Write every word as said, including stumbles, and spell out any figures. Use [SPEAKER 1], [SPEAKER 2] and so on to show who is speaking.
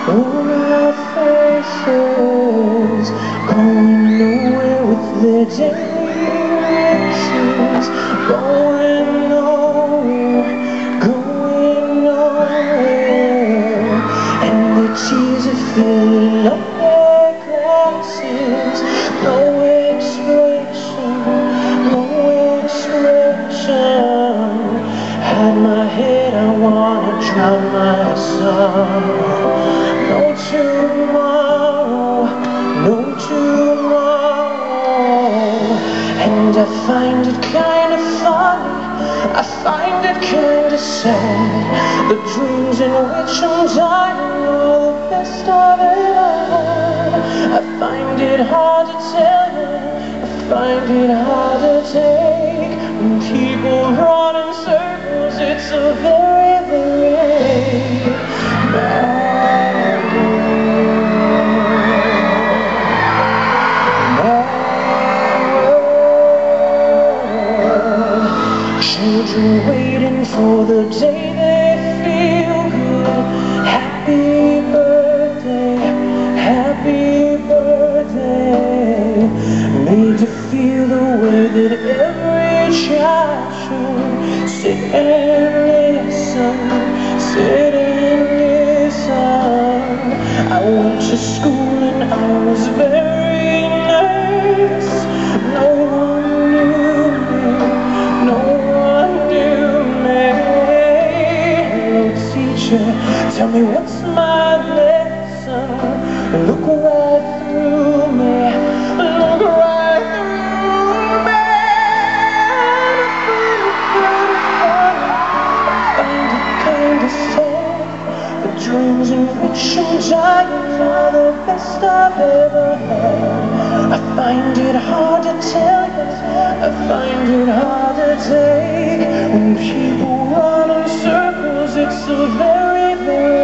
[SPEAKER 1] Wore out faces, going nowhere with their daily races, going nowhere, going nowhere, and the tears are filling up their glasses. No expression, no expression. Hide my head, I wanna drown my son. No tomorrow, no tomorrow. And I find it kinda funny, I find it kinda sad. The dreams in which I'm dying are the best I've ever had. I find it hard to tell you, I find it hard to take. When people run in circles, it's a very, very bad world. Children waiting for the day they feel good. Happy birthday, happy birthday. Made to feel the way that every child should. Sit and listen, sit and listen. I went to school and I was very nice. No one knew me, no one knew me. Hello teacher, tell me what's my lesson. Look right through me, look right through me. Dreams in which I'm dying are the best I've ever had. I find it hard to tell you, I find it hard to take. When people run in circles, it's a very, very